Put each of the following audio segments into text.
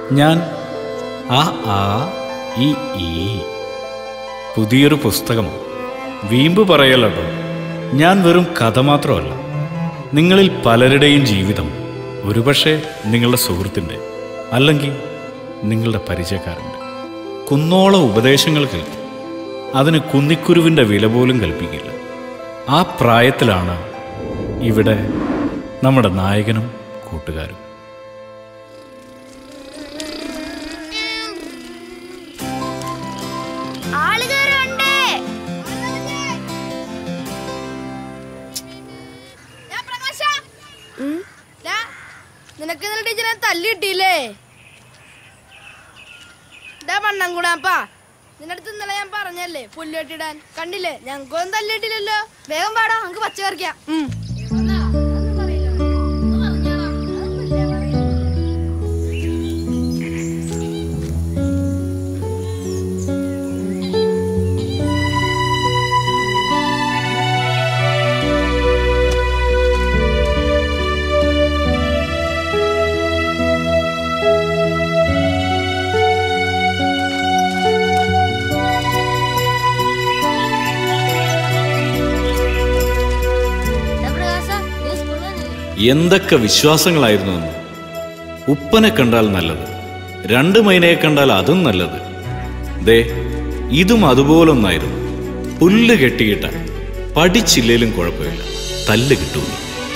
ഞാൻ ആ ആ ഈ ഈ പുതിയൊരു പുസ്തകം വീമ്പ് പറയല്ലോ. ഞാൻ വെറും കഥ മാത്രമല്ല, നിങ്ങളിൽ പലരുടെയും ജീവിതം. ഒരുപക്ഷെ നിങ്ങളുടെ സുഹൃത്തിൻ്റെ, അല്ലെങ്കിൽ നിങ്ങളുടെ പരിചയക്കാരൻ്റെ കുന്നോളം ഉപദേശങ്ങൾ കേൾക്കും. അതിന് കുന്നിക്കുരുവിൻ്റെ വില പോലും കൽപ്പിക്കില്ല. ആ പ്രായത്തിലാണ് ഇവിടെ നമ്മുടെ നായകനും കൂട്ടുകാരും. നിനക്ക് ടീച്ചറെ തല്ലി കിട്ടിയില്ലേ? പണ്ണം കൂടാപ്പാ, നിന്റെ അടുത്ത് ഇന്നലെ ഞാൻ പറഞ്ഞല്ലേ പുല്ല് കെട്ടിടാൻ. കണ്ടില്ലേ, ഞങ്ങൾക്കൊന്നും തല്ലിട്ടില്ലല്ലോ. വേഗം പാടാ, നമുക്ക് പച്ച കറിക്കാം. എന്തൊക്കെ വിശ്വാസങ്ങളായിരുന്നു എന്ന്. ഉപ്പനെ കണ്ടാൽ നല്ലത്, 2 മൈനയെ കണ്ടാൽ അതും നല്ലത്. ദേ ഇതും അതുപോലൊന്നായിരുന്നു. പുല്ല് കെട്ടിയിട്ടാൽ പഠിച്ചില്ലേലും കുഴപ്പമില്ല, തല്ല് കിട്ടൂല.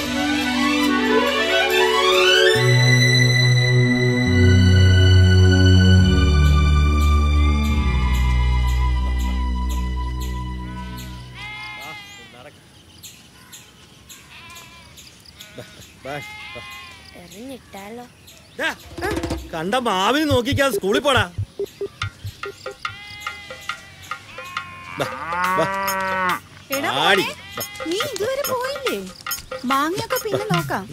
കണ്ട മാവിന് നോക്കിക്കാ സ്കൂളിൽ പോടാ. നീ ഇതുവരെ പോയില്ലേ? മാങ്ങയൊക്കെ പിന്നെ നോക്കാം.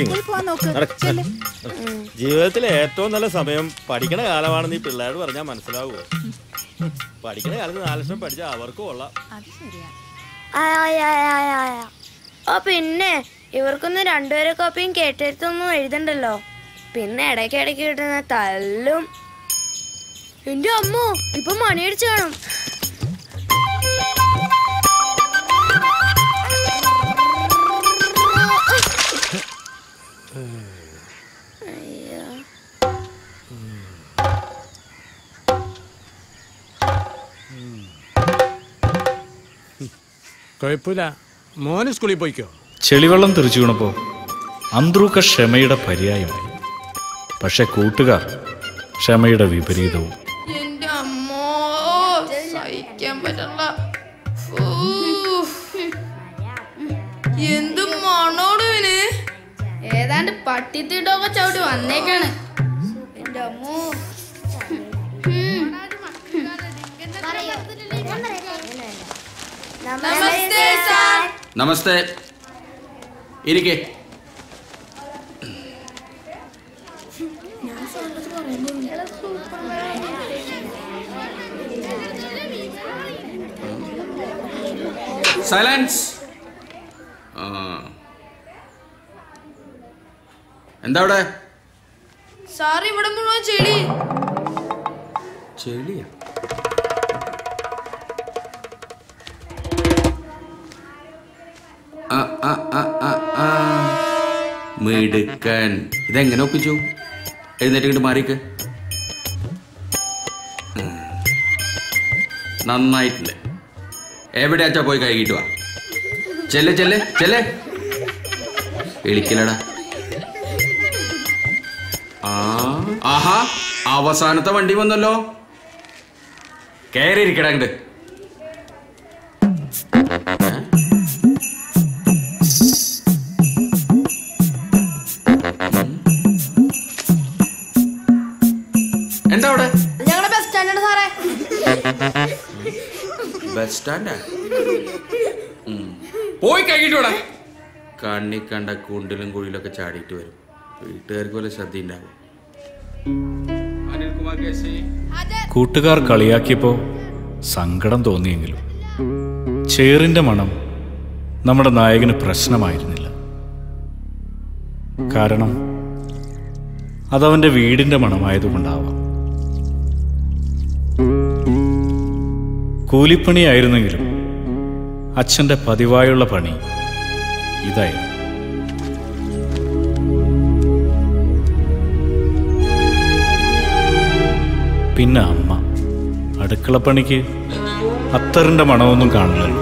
ജീവിതത്തിലെ ഏറ്റവും നല്ല സമയം പഠിക്കണ കാലമാണെന്ന് ഈ പിള്ളേരോട് പറഞ്ഞാൽ മനസ്സിലാവുമോ? പഠിക്കണ കാലത്ത് 4 ലക്ഷം പഠിച്ചാൽ അവർക്കും കൊള്ളാം. പിന്നെ ഇവർക്കൊന്നും 2 പേരെ കോപ്പിയും കേട്ടെടുത്തൊന്നും എഴുതണ്ടല്ലോ. പിന്നെ ഇടയ്ക്കിടയ്ക്ക് കിട്ടുന്ന തല്ലും. എന്റെ അമ്മോ, ഇപ്പൊ മണിയടിച്ചു കാണും. കുഴപ്പമില്ല, മോന് സ്കൂളിൽ പോയിക്കോ. ചെളിവെള്ളം തെറിച്ചു വീണപ്പോ അന്ത്രൂക്ക ക്ഷമയുടെ പര്യായമായി. പക്ഷെ കൂട്ടുകാർ ക്ഷമയുടെ വിപരീതവും. എന്റെ അമ്മോ, സഹിക്കാൻ പറ്റല്ല. എന്ത് മണോടുവിന്, ഏതാണ്ട് പട്ടിത്തിട്ടൊക്കെ ചവിട്ടി വന്നേക്കാണ്. എന്റെ അമ്മോ. നമസ്തേ സാർ. നമസ്തേ, ഇരിക്കേ. സൈലൻസ്. എന്താ അവിടെ? സാർ, ഇവിടെ മുഴുവൻ ചെടി. ചെടിയാ? മിടുക്കൻ. ഇതെങ്ങനെ ഒപ്പിച്ചു? എഴുന്നേറ്റ് ഇങ്ങോട്ട് മാറിക്ക്. നന്നായിട്ടുണ്ട്. എവിടെയാച്ചാ പോയി കഴുകിട്ട് വാ. ചെല്ലെ ചെല്ലെ ചെല്ലെ. എളിക്കലടാ. ആഹാ, അവസാനത്തെ വണ്ടി വന്നല്ലോ. കയറിയിരിക്കടാ അങ്ങട്. എന്താ അവിടെ? ഞങ്ങളുടെ ബസ് സ്റ്റാൻഡാണ് സാറേ. ബസ് സ്റ്റാൻഡാ? പോയി കഴിഞ്ഞിട്ട് വേടാ. കണ്ണി കണ്ട കുണ്ടിലും കുഴിയിലൊക്കെ ചാടിയിട്ട് വരും. വീട്ടുകാർക്ക് പോലെ ശ്രദ്ധ ഉണ്ടാവും. കൂട്ടുകാർ കളിയാക്കിയപ്പോ സങ്കടം തോന്നിയെങ്കിലും ചേറിന്റെ മണം നമ്മുടെ നായകന് പ്രശ്നമായിരുന്നില്ല. കാരണം അതവൻ്റെ വീടിൻ്റെ മണമായതുകൊണ്ടാവാം. കൂലിപ്പണിയായിരുന്നെങ്കിലും അച്ഛൻ്റെ പതിവായുള്ള പണി ഇതായിരുന്നു. പിന്നെ അമ്മ അടുക്കളപ്പണിക്ക് അത്തറിൻ്റെ മണമൊന്നും കാണില്ലല്ലോ.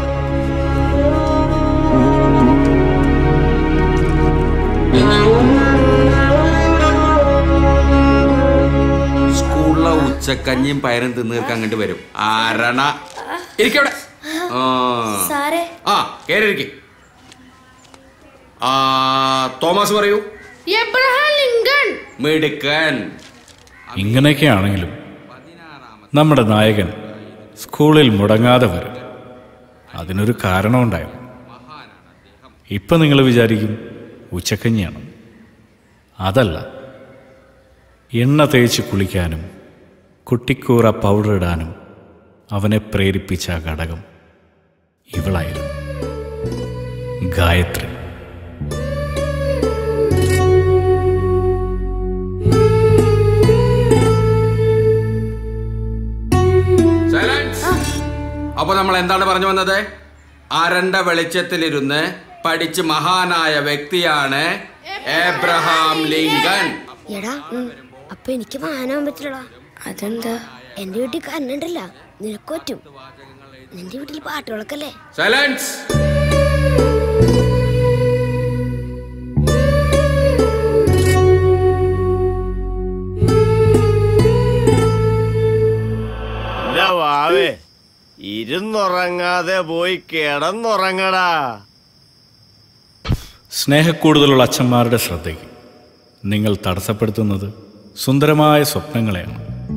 സ്കൂളിലെ ഉച്ചക്കഞ്ഞിയും പയറും തിന്നു തീർക്കാൻ അങ്ങോട്ട് വരും. ആരണ ഇരിക്കവിടെ. ആ കേറിയിരിക്കെ. തോമസ് പറയൂ. Abraham Lincoln. മിടുക്കൻ. ഇങ്ങനെയൊക്കെയാണെങ്കിലും നമ്മുടെ നായകൻ സ്കൂളിൽ മുടങ്ങാതെ വരും. അതിനൊരു കാരണമുണ്ടായിരുന്നു. ഇപ്പം നിങ്ങൾ വിചാരിക്കും ഉച്ചക്കഞ്ഞിയാണ്. അതല്ല, എണ്ണ തേച്ച് കുളിക്കാനും കുട്ടിക്കൂറ പൗഡർ ഇടാനും അവനെ പ്രേരിപ്പിച്ച ഘടകം ഇവളായിരുന്നു, ഗായത്രി. അപ്പൊ നമ്മൾ എന്താണ് പറഞ്ഞു വന്നത്? അരണ്ട വെളിച്ചത്തിലിരുന്ന് പഠിച്ച് മഹാനായ വ്യക്തിയാണ് എബ്രഹാം ലിങ്കൺ. എടാ, അപ്പൊ എനിക്ക് മഹാനാവാൻ പറ്റില്ലടാ. അതെന്താ? എന്റെ വീട്ടിൽ കണ്ണുണ്ടല്ല, നിനക്ക് പറ്റും. നിന്റെ വീട്ടിൽ പാട്ടുകളൊക്കെ. സൈലൻസ്. വാവേ, ഇരുന്നുറങ്ങാതെ പോയി കിടന്നുറങ്ങടാ. സ്നേഹക്കൂടുതലുള്ള അച്ഛന്മാരുടെ ശ്രദ്ധയ്ക്ക് നിങ്ങൾ തടസ്സപ്പെടുത്തുന്നത് സുന്ദരമായ സ്വപ്നങ്ങളെയാണ്.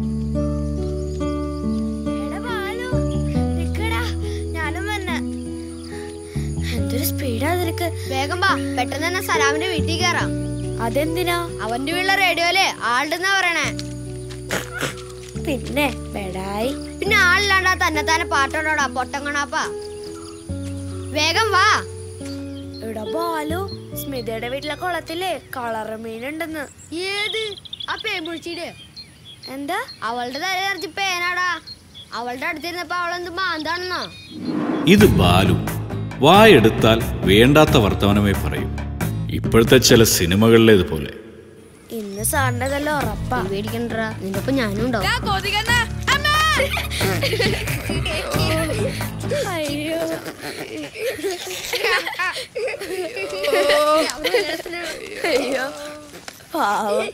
എന്തൊരു സ്പീഡാ നിനക്ക്. വേഗം വാ, പെട്ടെന്ന് തന്നെ സലാമിന്റെ വീട്ടിൽ കയറാം. അതെന്തിനാ? അവന്റെ വീട്ടിലെ റേഡിയോയില് ആളുണ്ടെന്നാ പറയണേ. പിന്നെ ബെടായി. പിന്നെ ആളില്ലാണ്ടാ തന്നെത്താനെ പാട്ടോടാ പൊട്ടങ്ങണാപ്പാ. വേഗം വാ. എടാ ബാലു, സ്മിതയുടെ വീട്ടിലെ കുളത്തിലെ കളർ മീനുണ്ടെന്ന്. ഏത്? ആ പേമ്പുഴിച്ചിട്ട് എന്താ? അവളുടെ തല നിറച്ച് പേനാടാ. അവളുടെ അടുത്തിരുന്നപ്പോ അവളെന്ത് മാന്താണെന്നോ. ഇത് ബാലു വായെടുത്താൽ വേണ്ടാത്ത വർത്തമാനമേ പറയും. ഇപ്പോഴത്തെ ചില സിനിമകളിലേതുപോലെ. ഇന്ന് സാറിന്റെ തല്ല ഉറപ്പാ. പേടിക്കണ്ടാ, നിന്നപ്പോ ഞാനും ഉണ്ടാവും. അയ്യോ, അയ്യോ പാവം.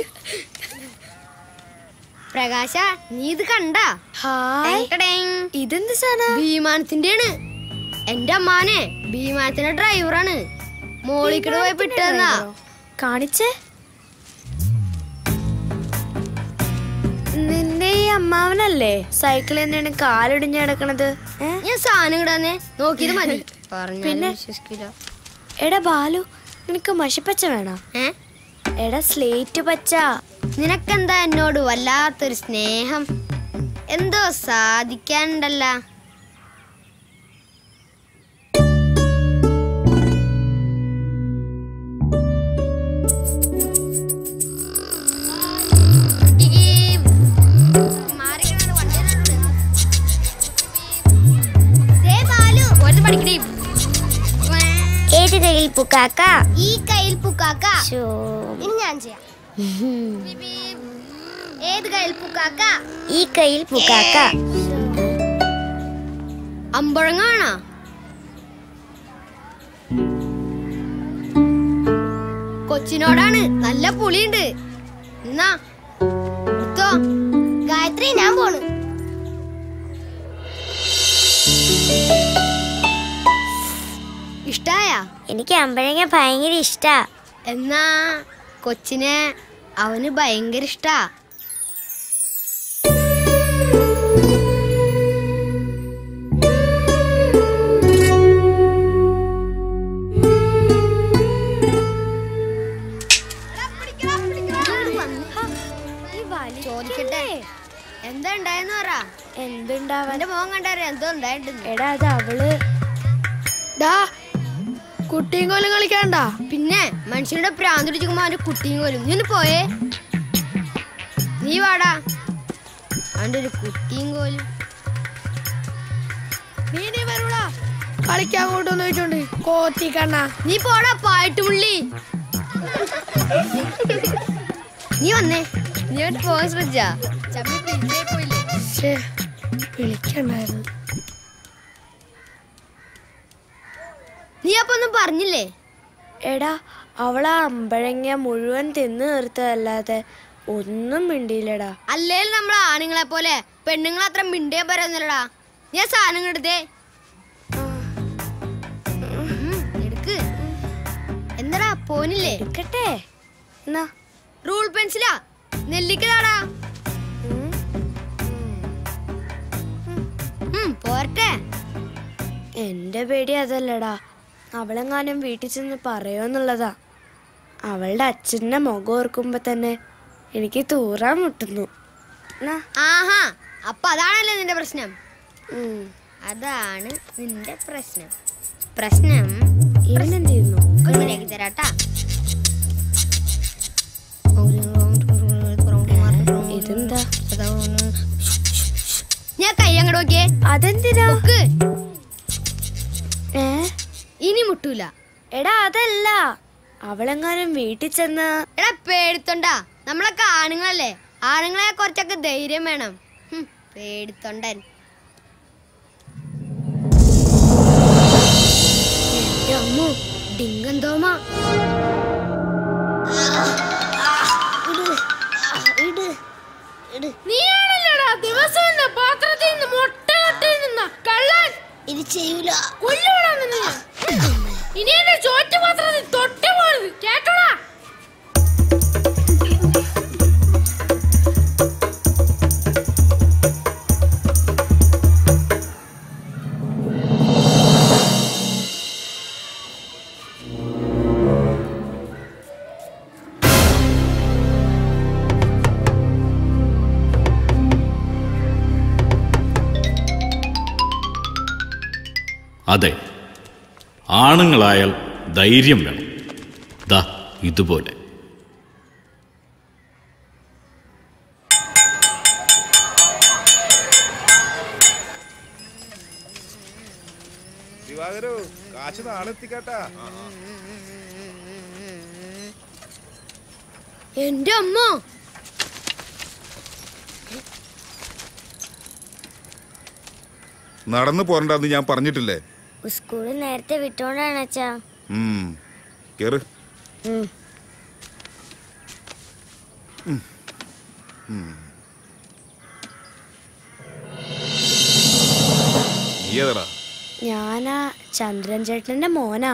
പ്രകാശ, നീ ഇത് കണ്ടാ? ഹായ്, ഇതെന്ത് സാധനം? വിമാനത്തിന്റെ ആണ്. എന്റെ അമ്മാനെ വിമാനത്തിന്റെ ഡ്രൈവറാണ്. മോളിക്കട് പോയി പിട്ടെന്നാ. കാണിച്ചേ. നിന്റെ ഈ അമ്മാവനല്ലേ സൈക്കിളിൽ എന്താണ് കാലൊടിഞ്ഞ് കിടക്കണത്? ഞാൻ സാധനം ഇടാന്നേ നോക്കിയത് മതി. പിന്നെ എടാ ബാലു, നിനക്ക് മഷിപ്പച്ച വേണോ? എടാ സ്ലേറ്റ് പച്ച. നിനക്കെന്താ എന്നോട് വല്ലാത്തൊരു സ്നേഹം? എന്തോ സാധിക്കാനുണ്ടല്ല. ഏത് കയ്യിൽ പൂക്കാക്ക? ഈ കയ്യിൽ പൂക്കാക്ക. ഇനി ഞാൻ ചെയ്യാം. ഏത് കയ്യിൽ പൂക്കാക്ക? ഈ കയ്യിൽ പൂക്കാക്ക. അമ്പഴങ്ങാണോ? കൊച്ചിനോടാണ്, നല്ല പുളിയുണ്ട്. എന്നാ എടുത്തോ. ഗായത്രി, ഞാൻ പോണു. ഇഷ്ടായ? എനിക്ക് അമ്പഴങ്ങ ഭയങ്കര ഇഷ്ടാ. എന്നാ കൊച്ചിനെ അവന് ഭയങ്കര ഇഷ്ടാ. ചോദിക്കട്ടെ, എന്താ ഉണ്ടായെന്ന് പറ. എന്തുണ്ടാവാൻ? എന്റെ മോൻ കണ്ടറിയാം എന്തോ ഉണ്ടായിട്ടുണ്ട്. എടാ, അത് അവള്. കുട്ടിയും കോലും കളിക്കണ്ട. പിന്നെ മനുഷ്യരുടെ പ്രാന്ത് പിടിക്കുമ്പോ അവന്റെ കുട്ടിയും കോലും. നീ ഒന്ന് പോയേ. നീ വാടാ. അവന്റെ ഒരു കുട്ടിയും കോലും. നീ വരൂടാ കളിക്കാൻ കൊണ്ടുവന്ന് വെച്ചോണ്ട് കോത്തിക്കണ്ണ. നീ പോടാ പായിട്ടുമുള്ളി. നീ വന്നേ. നീ പോകാൻ ശ്രദ്ധിച്ചാ പോയില്ലേ? വിളിക്കണ്ടായിരുന്നു. നീ അപ്പൊ ഒന്നും പറഞ്ഞില്ലേ? എടാ അവളാ അമ്പഴങ്ങ മുഴുവൻ തിന്നു തീർത്തതല്ലാതെ ഒന്നും മിണ്ടിയില്ലടാ. അല്ലേലും നമ്മളെ ആണുങ്ങളെ പോലെ പെണ്ണുങ്ങൾ അത്ര മിണ്ടിയാ പറയുന്നില്ലടാ. ഞാൻ സാധനങ്ങൾ എടുത്തേ. എടുക്ക്. എന്താടാ പോനില്ലേ? എടുക്കട്ടെ. എന്നാ റൂൾ പെൻസിലാ. നെല്ലിക്കതാടാ. പോരട്ടെ. എന്റെ പേടി അതല്ലടാ, അവളെങ്ങാനും വീട്ടിൽ ചെന്ന് പറയോന്നുള്ളതാ. അവളുടെ അച്ഛന്റെ മുഖം ഓർക്കുമ്പോ തന്നെ എനിക്ക് തൂറാൻ മുട്ടുന്നു. ആഹാ, അപ്പൊ അതാണല്ലേ നിന്റെ പ്രശ്നം. അതാണ് നിന്റെ പ്രശ്നം. പ്രശ്നം ഇവനെന്ത് ചെയ്യുന്നു? ശരിയാക്കി തരാട്ടാ. ഇതെന്താ? ഞാൻ കൈ അങ്ങോട്ട് നോക്കിയേ. അതെന്തിനാ? ഇനി മുട്ടൂല. എടാ അതല്ല, അവളെങ്ങാനും വീട്ടിൽ ചെന്ന്. എടാ പേടിത്തൊണ്ടാ. നമ്മളൊക്കെ ആണുങ്ങളല്ലേ. ആണുങ്ങളെ കുറച്ചൊക്കെ ധൈര്യം വേണം. പേടിത്തൊണ്ടൻ. അമ്മു ഡിങ്കന്തോമാ. നീയാണല്ലോടാ ദിവസം പാത്രത്തിൽ നിന്ന് മുട്ട നിന്ന കള്ളൻ. ഇത് ചെയ്യൂല. കൊല്ലുവാടാ നിന്നെ. ഇനി എന്നെ ചോറ്റ് പാത്രത്തിൽ തൊട്ട് പോകരുത് കേക്കടാ. അതെ, ആണുങ്ങളായാൽ ധൈര്യം വേണം. ദാ ഇതുപോലെ. എന്റെ അമ്മ, നടന്നു പോരണ്ടെന്ന് ഞാൻ പറഞ്ഞിട്ടില്ലേ? സ്കൂളിൽ നേരത്തെ വിട്ടോണ്ടാണ് അച്ഛാ. കേറ്. ഞാനാ ചന്ദ്രൻ ചേട്ടന്റെ മോനാ.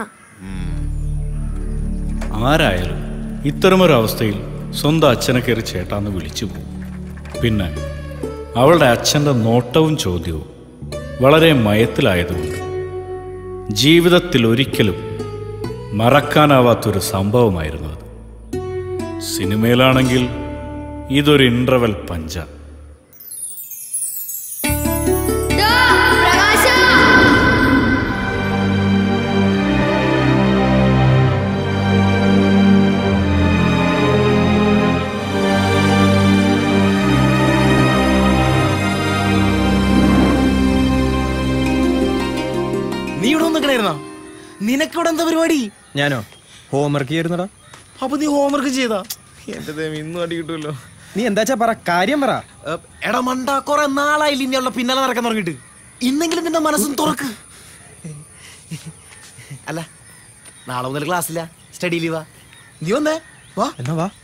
ആരായാലും ഇത്തരമൊരു അവസ്ഥയിൽ സ്വന്തം അച്ഛനെ കയറി ചേട്ടാന്ന് വിളിച്ചു പോകും. പിന്നെ അവളുടെ അച്ഛൻ്റെ നോട്ടവും ചോദ്യവും വളരെ മയത്തിലായതുകൊണ്ട് ജീവിതത്തിൽ ഒരിക്കലും മറക്കാനാവാത്തൊരു സംഭവമായിരുന്നു അത്. സിനിമയിലാണെങ്കിൽ ഇതൊരു ഇന്റർവെൽ പഞ്ച. നിനക്കിവിടെ എന്താ പരിപാടി? ഞാനോ ഹോംവർക്ക് ചെയ്യായിരുന്നടാ. അപ്പൊ നീ ഹോംവർക്ക് ചെയ്താ? എന്റെ ദൈവം, ഇന്നും അടി കിട്ടുമല്ലോ. നീ എന്താച്ചാ പറ, കാര്യം പറ. എടാ മണ്ടാ, കൊറേ നാളായില്ല ഇനിയുള്ള പിന്നാലെ നടക്കാൻ തുടങ്ങിയിട്ട്. ഇന്നെങ്കിലും നിന്റെ മനസ്സും തുറക്ക്. അല്ല, നാളെ മുതൽ ക്ലാസ്സില്ല, സ്റ്റഡി ലീവാ. നീ വന്നേ വാ. എന്നാ വാ.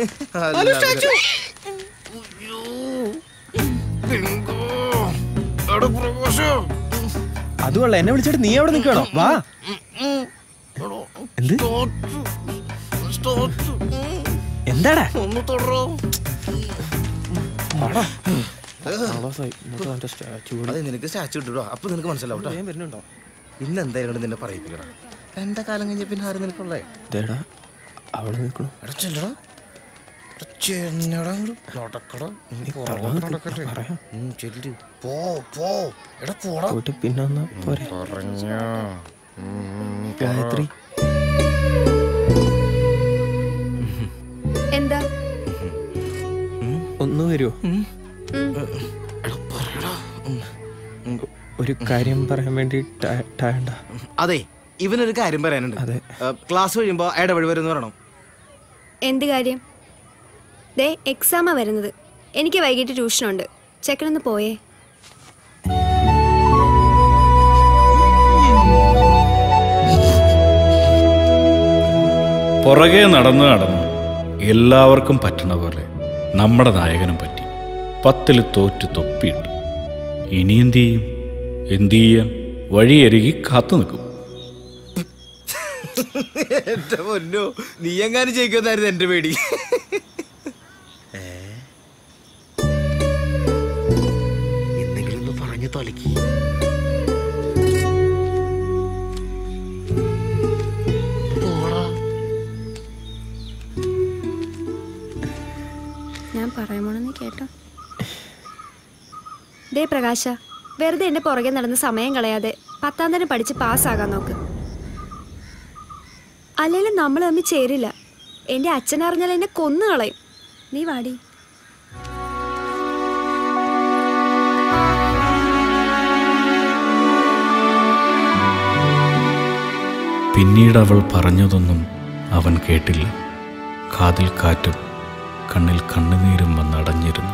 അതുകൊള്ള എന്നെ വിളിച്ചിട്ട് നീ അവിടെ നിൽക്കണോ? വാ. എന്ത്? എന്താടാ? നിനക്ക് സ്റ്റാച്ചു കിട്ടോ? അപ്പൊ നിനക്ക് മനസ്സിലാവും. ഇന്ന് എന്തായാലും നിന്നെ പറയിപ്പിക്കണം. എന്റെ കാലം കഴിഞ്ഞ പിന്നെ ആരും നിനക്കുള്ളേ. അവിടെ നിൽക്കണോ? ചെല്ലടാ. പിന്നെ ഗായത്രി എന്താ ഒന്ന് വരുമോ? ഒരു കാര്യം പറയാൻ വേണ്ടി അതെ, ഇവനൊരു കാര്യം പറയാനുണ്ട്. അതെ, ക്ലാസ് കഴിയുമ്പോ ഇടപെടി വരുന്ന പറയണം. എന്ത് കാര്യം? ദേ എക്സാമാ വരുന്നത്. എനിക്ക് വൈകിട്ട് ട്യൂഷനുണ്ട്. ചെക്കനൊന്ന് പോയേ. പുറകെ നടന്നു എല്ലാവർക്കും പറ്റണ പോലെ നമ്മുടെ നായകനും പറ്റി. 10 തോറ്റ് തൊപ്പിയിട്ടു. ഇനി എന്ത് ചെയ്യാൻ വഴിയരികി കാത്തു നിൽക്കും. എന്റെ പൊന്നോ, നീ എങ്ങാനും ജയിക്കുന്നായിരുന്നു എന്റെ പേടി. എന്തെങ്കിലും ഒന്ന് പറഞ്ഞു തൊലക്കി. ഞാൻ പറയാമോണെന്ന് കേട്ടോ. ദേ പ്രകാശ, വെറുതെ എന്റെ പുറകെ നടന്ന് സമയം കളയാതെ 10ാം തരം പഠിച്ച് പാസ്സാകാൻ നോക്ക്. അല്ലെങ്കിലും നമ്മൾ തമ്മിൽ ചേരില്ല. എന്റെ അച്ഛൻ അറിഞ്ഞാൽ എന്നെ കൊന്നുകളയും. നീ വാടി. പിന്നീട് അവൾ പറഞ്ഞതൊന്നും അവൻ കേട്ടില്ല. കാതിൽ കാറ്റും കണ്ണിൽ കണ്ണുനീരും വന്നടഞ്ഞിരുന്നു.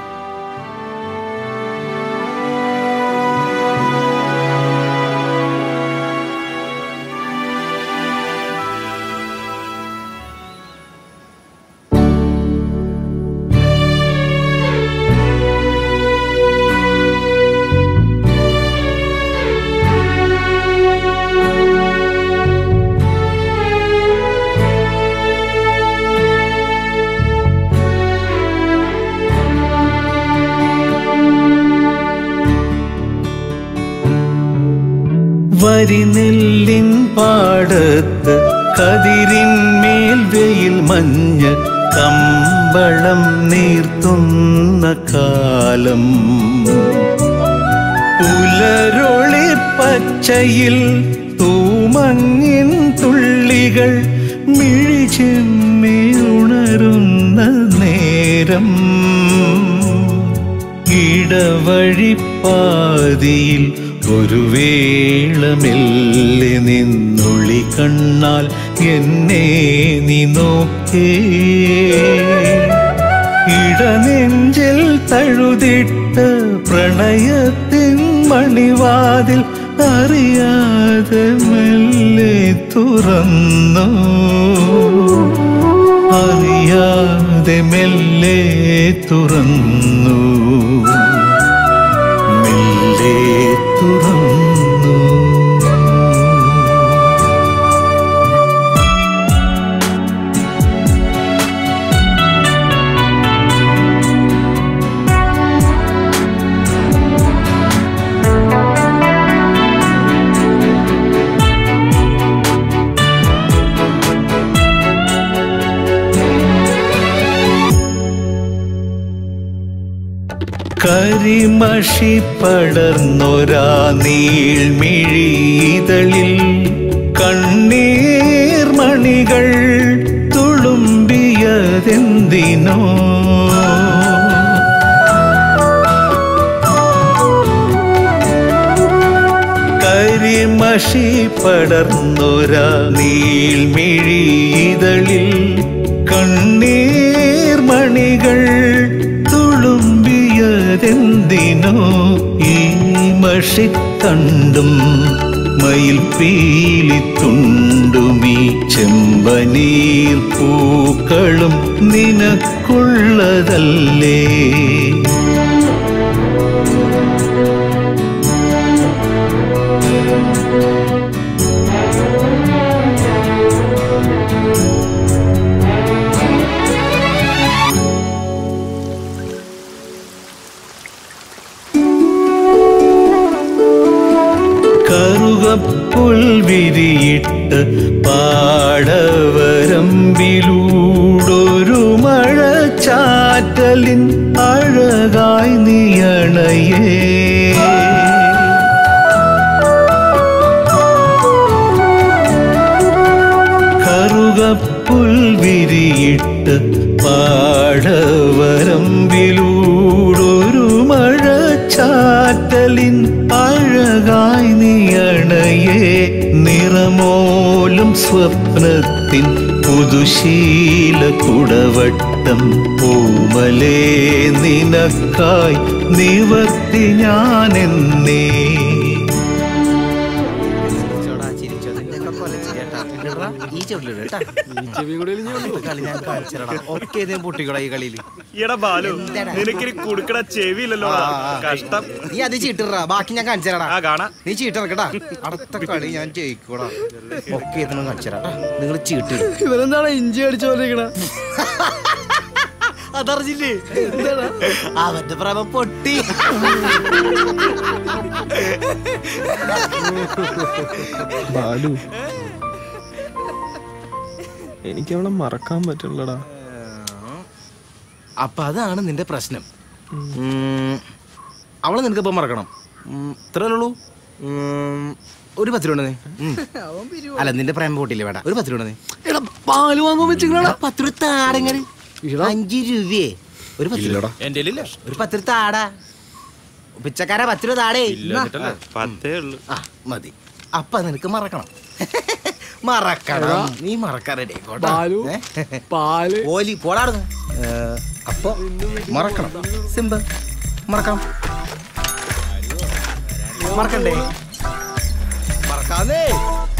വരിനെല്ലിൻ പാടത്ത് കതിരിന്മേൽ വെയിൽ മഞ്ഞ് കമ്പളം നീർത്തുന്ന കാലം. പുലരൊളി പച്ചയിൽ തൂമങ്ങിൻ തുള്ളികൾ മിഴിചെമ്മി ഉണരുന്ന നേരം. ഇടവഴിപ്പാതിയിൽ ഒരു വേള മെല്ലെ നിന്നൊളി കണ്ണാൽ എന്നെ നീ നോക്കേ. ഇടനെഞ്ചിൽ തഴുതിട്ട പ്രണയത്തിൻ മണിവാതിൽ അറിയാതെ മെല്ലെ തുറന്നു. അറിയാതെ മെല്ലെ തുറന്നു. മെല്ലെ തുറന്നു. കരിമഷി പടർന്നൊരാ നീൾമിഴിതളിൽ കണ്ണീർ മണികൾ തുളുമ്പിയതെന്തിനോ. കരിമഷി പടർന്നൊരാ നീൾമിഴിതളിൽ കണ്ണീർ മണികൾ തുളുമ്പിയതെന്തിനോ. ഈ മഷിത്തണ്ടും മയിൽ പീലിത്തുണ്ടുമീ ചെമ്പനീർ പൂക്കളും നിനക്കുള്ളതല്ലേ. പുൽവിരിയിട്ട് പാടവരമ്പിലൂടൊരു മഴച്ചാറ്റലിൻ അഴകായി നീയണയേ. പാടവരമ്പിലൂടൊരു മഴച്ചാറ്റലിൻ അഴകായി നീയണയേ നിറമോലും സ്വപ്നത്തിൻ പുതുശീല കുടവട്ടം പൂമലേ നിനക്കായി നിവർത്തി ഞാനെന്നേ. നീ അത് ചീട്ടിടാ, ബാക്കി ഞാൻ കാണിച്ചരാടാ. നീ ചീട്ടിറക്കട്ടാ, അടുത്ത കളി ഞാൻ ജയിക്കൂടാ. ഒക്കെ കാണിച്ചരാ, നിങ്ങൾ ചീട്ട്. ഇവരെന്താണ് ഇഞ്ചി അടിച്ചോണ്ടിരിക്കണ? അതറിഞ്ഞില്ലേ? അവന്റെ പ്രഭ പൊട്ടി. ബാലു, എനിക്ക് അവളെ മറക്കാൻ പറ്റില്ലടാ. അപ്പൊ അതാണ് നിന്റെ പ്രശ്നം. അവളെ നിനക്കിപ്പോ മറക്കണം. ഇത്രയല്ലേ? ഒരു 10 രൂപ. അല്ല, നിന്റെ പ്രേമ പൊട്ടില്ലേ? വേണ്ട, ഒരു 10 രൂപ. പാല് വാങ്ങാൻ വെച്ചിട്ടാ 10 രൂപ താടങ്ങനെ. 5 രൂപയെ ഒരു 10 രൂപ. ഒരു 10 രൂപ താടാ. പിച്ചക്കാര 10 രൂപ താടേ. മതി. അപ്പൊ നിനക്ക് മറക്കണം. മറക്കണം. നീ മറക്കാറേ ഓലി പോടാടുന്നു. അപ്പൊ മറക്കണം. സിമ്പിൾ. മറക്കണം. മറക്കണ്ടേ? മറക്കാന്നേ.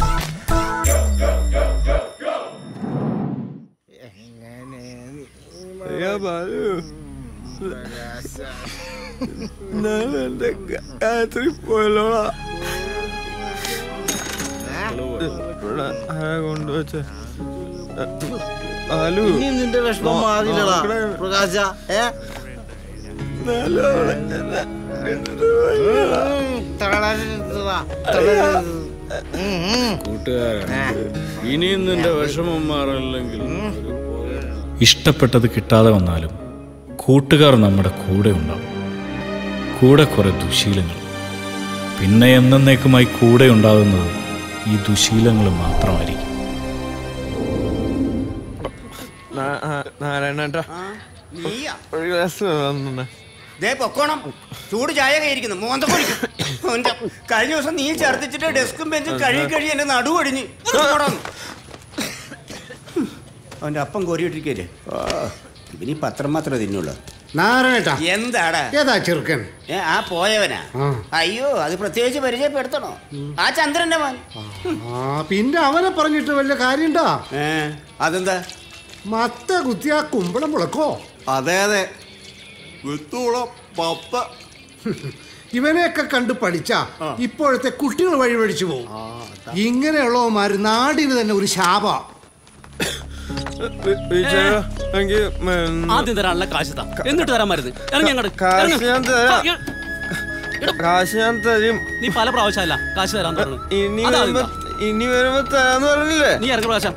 പോയല്ലോടാ കൊണ്ടുവച്ച. നിന്റെ വിഷമം മാറില്ലടാ പ്രകാശ. ഇനിയും നിന്റെ വിഷമം മാറില്ലെങ്കിൽ ഇഷ്ടപ്പെട്ടത് കിട്ടാതെ വന്നാലും കൂട്ടുകാർ നമ്മുടെ കൂടെ ഉണ്ടാവും. കൂടെ കുറെ ദുശീലങ്ങൾ. പിന്നെ എന്നേക്കുമായി കൂടെ ഉണ്ടാകുന്നത് ഈ ദുശീലങ്ങൾ മാത്രമായിരിക്കും. പൊക്കോണം. ചൂട് ചായ കയറിക്കുന്നു. മോന്ത പൊടിക്കും. കഴിഞ്ഞ ദിവസം നീ ഛർദ്ദിച്ചിട്ട് ഡെസ്കും ബെഞ്ചും കഴുകി എന്റെ നടുവടിഞ്ഞ് അവന്റെ അപ്പം കോരിയിട്ടിരിക്കല്ലേ. ഇവനീ പത്രം മാത്രമേ തിന്നുള്ളൂ. നാരായണേട്ടാ, എന്താടാ ഏതാ ചെറുക്കൻ? ആ പോയവനാ. അയ്യോ, അത് പ്രത്യേകിച്ച് പരിചയപ്പെടുത്തണോ? ആ ചന്ദ്രന്റെ മോൻ. പിന്നെ അവനെ പറഞ്ഞിട്ട് വല്ല കാര്യണ്ടാ? അതെന്താ? മത്ത കുത്തിയാ കുമ്പളം മുളക്കോ? അതെ അതെ, വിത്തുളം പപ്പ. ഇവനെയൊക്കെ കണ്ട് പഠിച്ചാ ഇപ്പോഴത്തെ കുട്ടികൾ വഴിപഴിച്ചു പോകും. ഇങ്ങനെയുള്ളവന്മാര് നാടിന് തന്നെ ഒരു ശാപ. ആദ്യം തരാനുള്ള കാശ് താ, എന്നിട്ട് തരാൻ മരുന്ന്. കാശ് ഞാൻ തരും. നീ പല പ്രാവശ്യമല്ല കാശ് തരാൻ പറഞ്ഞു. ഇനി വരുമ്പോ തരാന്ന് പറഞ്ഞില്ലേ? നീ ഇറങ്ങി പ്രാവശ്യം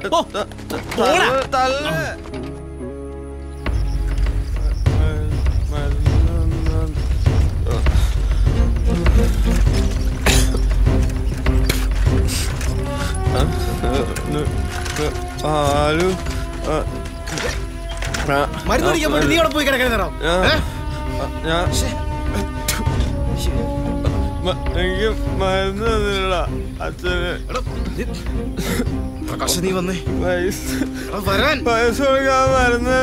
മരുന്ന് കുടിക്കാൻ പോയിട്ട് നീ അവിടെ പോയി കിടക്കണോ? എനിക്ക് മരുന്ന് തന്നില്ല അച്ഛന്. പ്രകാശ്, നീ വന്നേ. പൈസ കൊടുക്കാൻ മരുന്ന്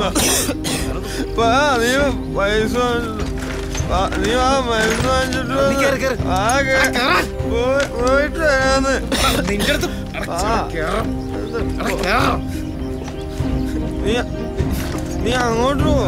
നീ പൈസ നീ ആ മരുന്ന് വാങ്ങിച്ചിട്ട് പോയിട്ട് വരാന്ന്. നീ അങ്ങോട്ട് പോ.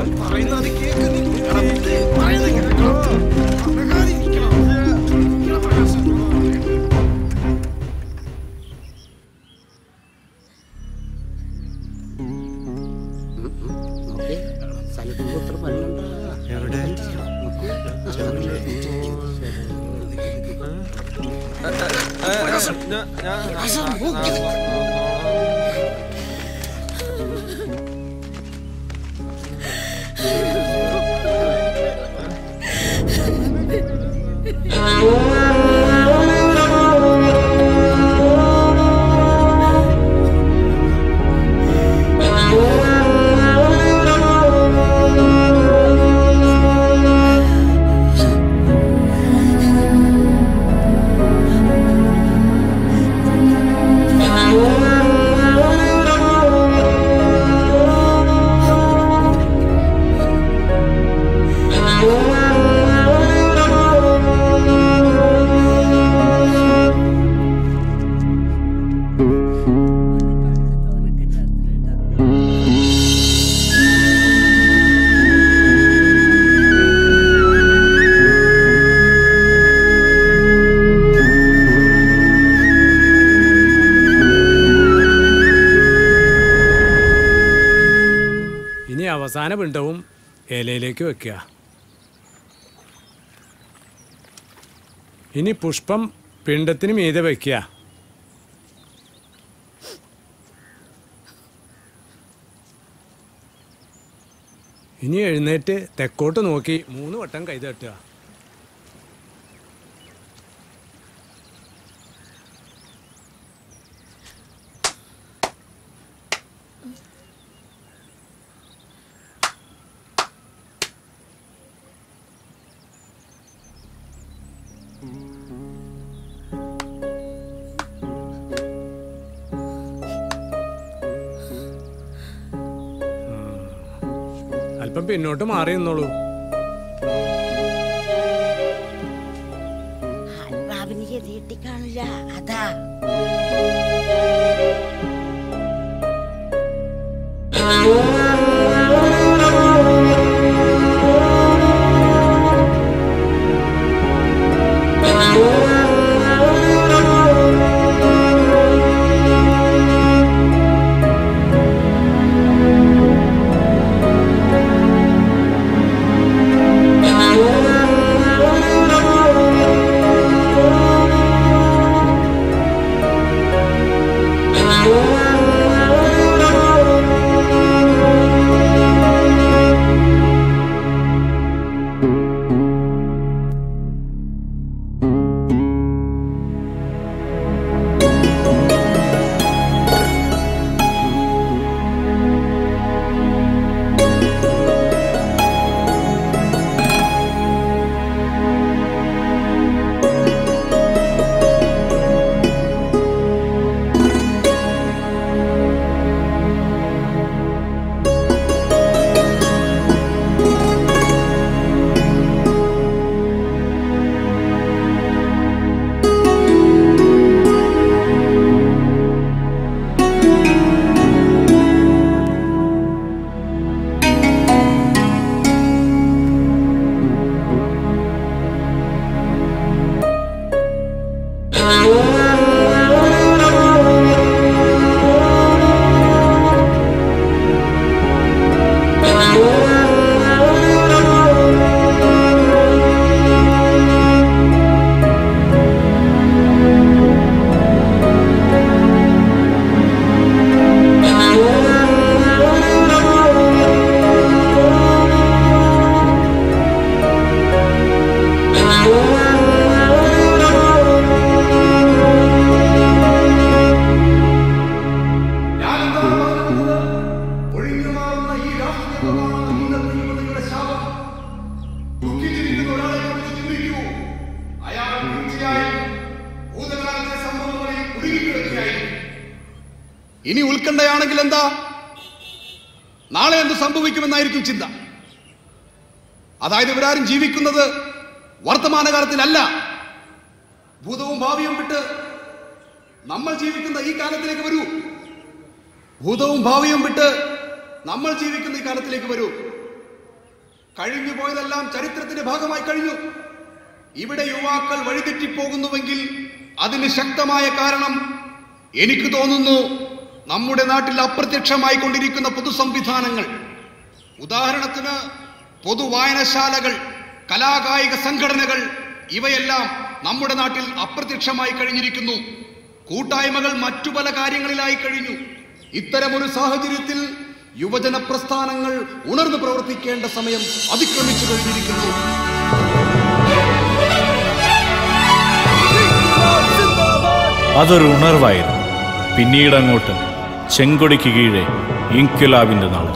അവസാന പിണ്ടവും ഇലയിലേക്ക് വെക്കുക. ഇനി പുഷ്പം പിണ്ടത്തിന് മീതെ വയ്ക്കുക. ഇനി എഴുന്നേറ്റ് തെക്കോട്ട് നോക്കി 3 വട്ടം കൈ തട്ടുക. അല്പം പിന്നോട്ട് മാറി നിന്നോളൂ. കാണില്ല അതാ ഇനി ഉത്കണ്ഠയാണെങ്കിൽ എന്താ? നാളെ എന്ത് സംഭവിക്കുമെന്നായിരിക്കും ചിന്ത. അതായത് ഇവരാരും ജീവിക്കുന്നത് വർത്തമാനകാലത്തിലല്ല, ഭൂതവും ഭാവിയും വിട്ട് നമ്മൾ ജീവിക്കുന്ന ഈ കാലത്തിലേക്ക് വരൂ. ഭൂതവും ഭാവിയും വിട്ട് നമ്മൾ ജീവിക്കുന്ന ഈ കാലത്തിലേക്ക് വരൂ. കഴിഞ്ഞു പോയതെല്ലാം ചരിത്രത്തിന്റെ ഭാഗമായി കഴിഞ്ഞു. ഇവിടെ യുവാക്കൾ വഴിതെറ്റിപ്പോകുന്നുവെങ്കിൽ അതിന് ശക്തമായ കാരണം എനിക്ക് തോന്നുന്നു നമ്മുടെ നാട്ടിൽ അപ്രത്യക്ഷമായി കൊണ്ടിരിക്കുന്ന പൊതുസംവിധാനങ്ങൾ. ഉദാഹരണത്തിന് പൊതുവായനശാലകൾ, കലാകായിക സംഘടനകൾ, ഇവയെല്ലാം നമ്മുടെ നാട്ടിൽ അപ്രത്യക്ഷമായി കഴിഞ്ഞിരിക്കുന്നു. കൂട്ടായ്മകൾ മറ്റു പല കാര്യങ്ങളിലായി കഴിഞ്ഞു. ഇത്തരമൊരു സാഹചര്യത്തിൽ യുവജന പ്രസ്ഥാനങ്ങൾ ഉണർന്നു പ്രവർത്തിക്കേണ്ട സമയം അതിക്രമിച്ചു കഴിഞ്ഞിരിക്കുന്നു. അതൊരു ഉണർവായിരുന്നു. പിന്നീടങ്ങോട്ട് ചെങ്കൊടിക്ക് കീഴെ ഇൻക്വിലാബിന്റെ നാളുകൾ.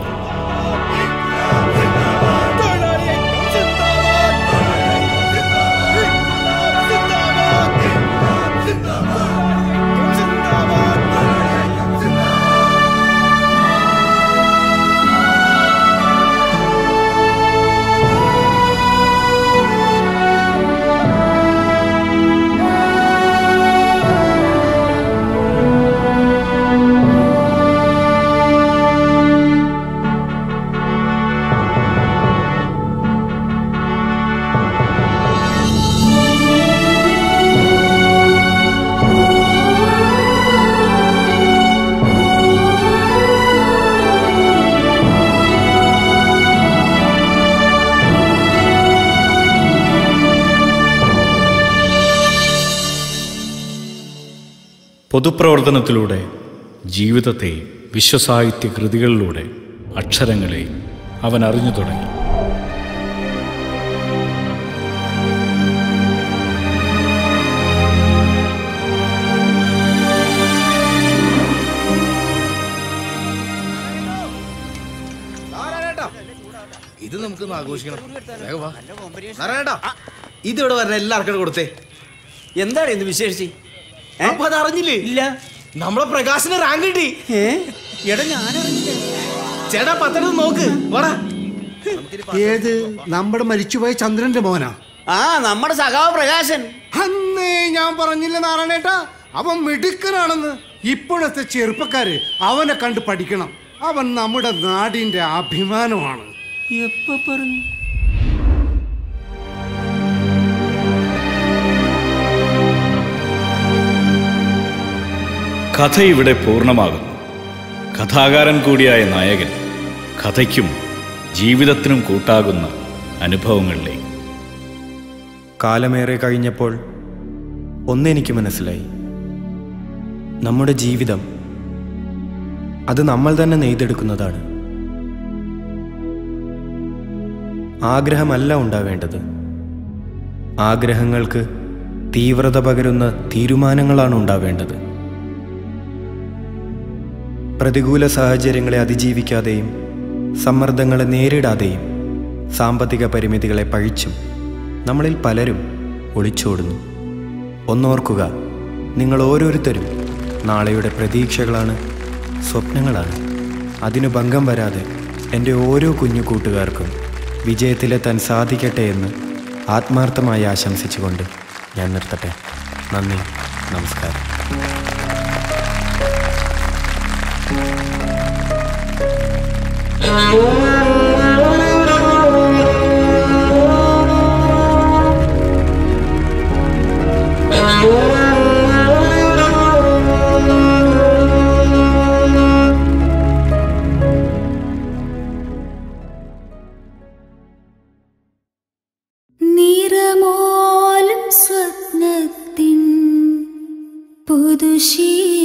പൊതുപ്രവർത്തനത്തിലൂടെ ജീവിതത്തെ വിശ്വസാഹിത്യ കൃതികളിലൂടെ അക്ഷരങ്ങളെ അവൻ അറിഞ്ഞു തുടങ്ങി. ഇത് നമുക്ക് ആഘോഷിക്കണം. ഇതിവിടെ വരണ എല്ലാവർക്കും കൊടുത്തേ. എന്താണ് ഇന്ന് വിശേഷിച്ച്? അപ്പൊ അത് അറിഞ്ഞില്ലേ? ഇല്ല. നമ്മളെ പ്രകാശിന് റാങ്ക് കിട്ടി. എടാ ഞാനറിഞ്ഞില്ല. ചേട്ടാ പത്രം നോക്ക്. ഏത്? നമ്മുടെ മരിച്ചുപോയ ചന്ദ്രന്റെ മോനാ? ആ, നമ്മുടെ സഖാവ് പ്രകാശൻ. അന്നേ ഞാൻ പറഞ്ഞില്ല നാരായണേട്ടാ, അവൻ മിടുക്കനാണെന്ന്. ഇപ്പോഴത്തെ ചെറുപ്പക്കാര് അവനെ കണ്ട് പഠിക്കണം. അവൻ നമ്മുടെ നാടിന്റെ അഭിമാനമാണ്. എപ്പോ പറഞ്ഞു? കഥ ഇവിടെ പൂർണ്ണമാകുന്നു. കഥാകാരൻ കൂടിയായ നായകൻ കഥയ്ക്കും ജീവിതത്തിനും കൂട്ടാകുന്ന അനുഭവങ്ങളിലേക്ക്. കാലമേറെ കഴിഞ്ഞപ്പോൾ ഒന്നെനിക്ക് മനസ്സിലായി. നമ്മുടെ ജീവിതം അത് നമ്മൾ തന്നെ നെയ്തെടുക്കുന്നതാണ്. ആഗ്രഹമല്ല ഉണ്ടാവേണ്ടത്, ആഗ്രഹങ്ങൾക്ക് തീവ്രത പകരുന്ന തീരുമാനങ്ങളാണ് ഉണ്ടാവേണ്ടത്. പ്രതികൂല സാഹചര്യങ്ങളെ അതിജീവിക്കാതെയും സമ്മർദ്ദങ്ങളെ നേരിടാതെയും സാമ്പത്തിക പരിമിതികളെ പഴിച്ചും നമ്മളിൽ പലരും ഒളിച്ചോടുന്നു. ഒന്നോർക്കുക, നിങ്ങൾ ഓരോരുത്തരും നാളെയുടെ പ്രതീക്ഷകളാണ്, സ്വപ്നങ്ങളാണ്. അതിനു ഭംഗം വരാതെ എൻ്റെ ഓരോ കുഞ്ഞു കൂട്ടുകാർക്കും വിജയത്തിലെത്താൻ സാധിക്കട്ടെ എന്ന് ആത്മാർത്ഥമായി ആശംസിച്ചുകൊണ്ട് ഞാൻ നിർത്തട്ടെ. നന്ദി, നമസ്കാരം. നിറമോലും സ്വപ്നത്തിൻ പുതുശീ